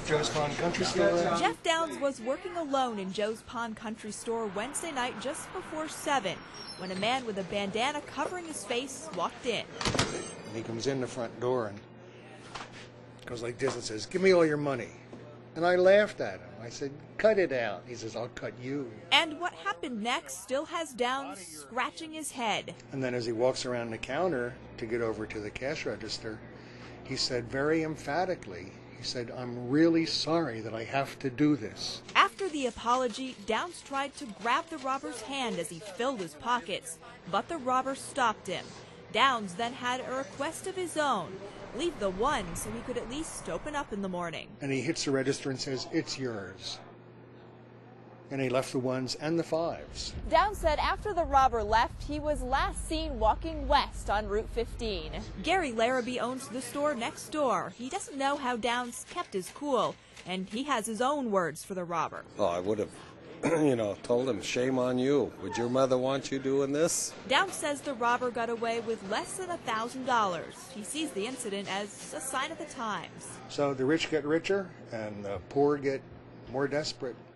Joe's Pond Country Store. Jeff Downs was working alone in Joe's Pond Country Store Wednesday night just before 7 when a man with a bandana covering his face walked in. And he comes in the front door and goes like this and says, "Give me all your money." And I laughed at him. I said, "Cut it out." He says, "I'll cut you." And what happened next still has Downs scratching his head. And then as he walks around the counter to get over to the cash register, he said very emphatically, he said, "I'm really sorry that I have to do this." After the apology, Downs tried to grab the robber's hand as he filled his pockets, but the robber stopped him. Downs then had a request of his own. Leave the one so he could at least open up in the morning. And he hits the register and says, "It's yours." And he left the ones and the fives. Downs said after the robber left, he was last seen walking west on Route 15. Gary Larrabee owns the store next door. He doesn't know how Downs kept his cool, and he has his own words for the robber. Oh, I would have, told him, "Shame on you. Would your mother want you doing this?" Downs says the robber got away with less than $1,000. He sees the incident as a sign of the times. So the rich get richer and the poor get more desperate.